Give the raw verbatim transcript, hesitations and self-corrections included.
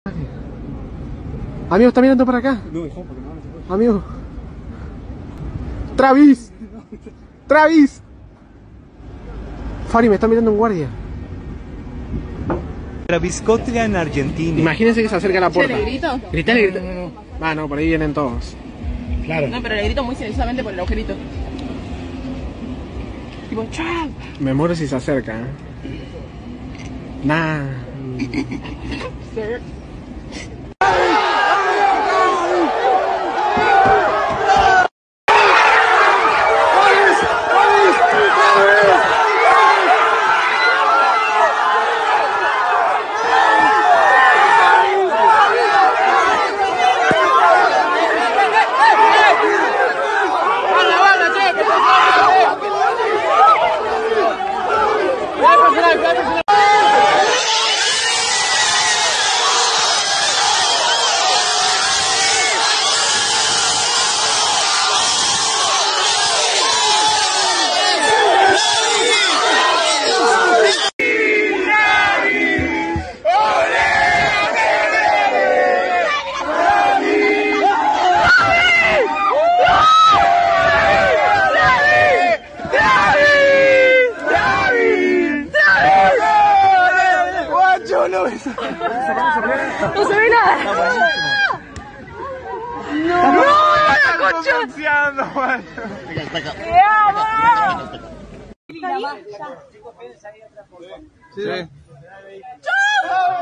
Amigo, está mirando para acá. No, hijo, porque no, no se puede. Amigo. Travis. Travis. Fari, me está mirando un guardia. Travis Scott en Argentina. Imagínense que se acerca a la puerta. ¿Le grito? Gritale, gritale. No, no, no. Ah, no, por ahí vienen todos. Claro. No, pero le grito muy silenciosamente por el agujerito. Tipo, ¡chao! Me muero si se acerca. ¿eh? Nah. ¡No se ve nada! ¡No! ¡No! ¡La concha! ¡Te amo! Sí. ¡Chao!